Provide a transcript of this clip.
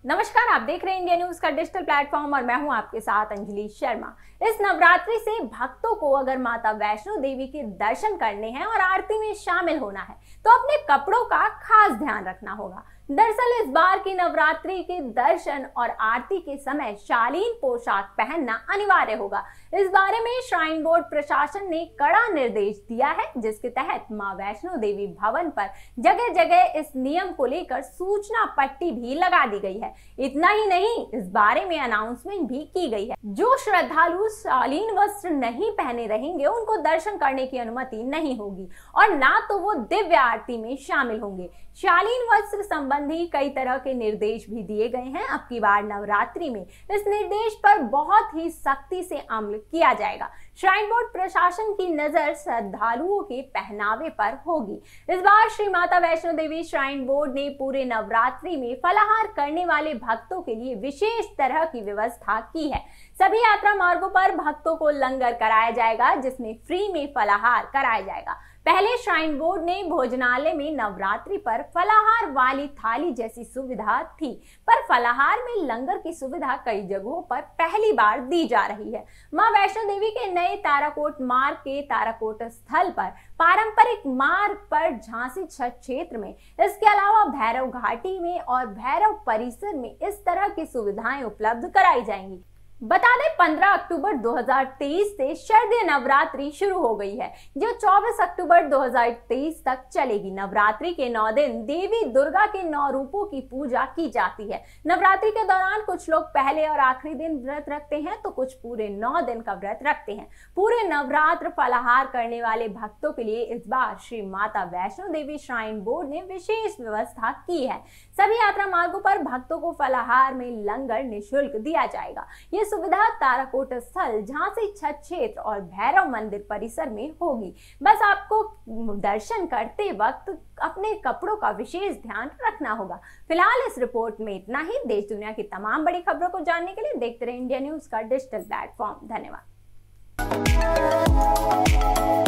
नमस्कार, आप देख रहे हैं इंडिया न्यूज का डिजिटल प्लेटफॉर्म और मैं हूं आपके साथ अंजलि शर्मा। इस नवरात्रि से भक्तों को अगर माता वैष्णो देवी के दर्शन करने हैं और आरती में शामिल होना है तो अपने कपड़ों का खास ध्यान रखना होगा। दरअसल इस बार की नवरात्रि के दर्शन और आरती के समय शालीन पोशाक पहनना अनिवार्य होगा। इस बारे में श्राइन बोर्ड प्रशासन ने कड़ा निर्देश दिया है, जिसके तहत मां वैष्णो देवी भवन पर जगह जगह इस नियम को लेकर सूचना पट्टी भी लगा दी गई है। इतना ही नहीं, इस बारे में अनाउंसमेंट भी की गई है। जो श्रद्धालु शालीन वस्त्र नहीं पहने रहेंगे उनको दर्शन करने की अनुमति नहीं होगी और ना तो वो दिव्य आरती में शामिल होंगे। शालीन वस्त्र संबंधी कई तरह के निर्देश भी दिए गए हैं। अब की बार नवरात्रि में इस निर्देश पर बहुत ही सख्ती से अमल किया जाएगा। श्राइन बोर्ड प्रशासन की नजर श्रद्धालुओं के पहनावे पर होगी। इस बार श्री माता वैष्णो देवी श्राइन बोर्ड ने पूरे नवरात्रि में फलाहार करने वाले भक्तों के लिए विशेष तरह की व्यवस्था की है। सभी यात्रा मार्गों पर भक्तों को लंगर कराया जाएगा, जिसमें फ्री में फलाहार कराया जाएगा। पहले श्राइन बोर्ड ने भोजनालय में नवरात्रि पर फलाहार वाली थाली जैसी सुविधा थी, पर फलाहार में लंगर की सुविधा कई जगहों पर पहली बार दी जा रही है। मां वैष्णो देवी के नए ताराकोट मार्ग के ताराकोट स्थल पर पारंपरिक मार्ग पर झांसी छठ क्षेत्र में, इसके अलावा भैरव घाटी में और भैरव परिसर में इस तरह की सुविधाएं उपलब्ध कराई जाएंगी। बता दें 15 अक्टूबर 2023 से शारदीय नवरात्रि शुरू हो गई है, जो 24 अक्टूबर 2023 तक चलेगी। नवरात्रि के 9 दिन देवी दुर्गा के 9 रूपों की पूजा की जाती है। नवरात्रि के दौरान कुछ लोग पहले और आखिरी दिन व्रत रखते हैं तो कुछ पूरे 9 दिन का व्रत रखते हैं। पूरे नवरात्र फलाहार करने वाले भक्तों के लिए इस बार श्री माता वैष्णो देवी श्राइन बोर्ड ने विशेष व्यवस्था की है। सभी यात्रा मार्गों पर भक्तों को फलाहार में लंगर निःशुल्क दिया जाएगा। ये सुविधा ताराकोट स्थल, झांसी छठ क्षेत्र और भैरव मंदिर परिसर में होगी। बस आपको दर्शन करते वक्त अपने कपड़ों का विशेष ध्यान रखना होगा। फिलहाल इस रिपोर्ट में इतना ही। देश दुनिया की तमाम बड़ी खबरों को जानने के लिए देखते रहिए इंडिया न्यूज का डिजिटल प्लेटफॉर्म। धन्यवाद।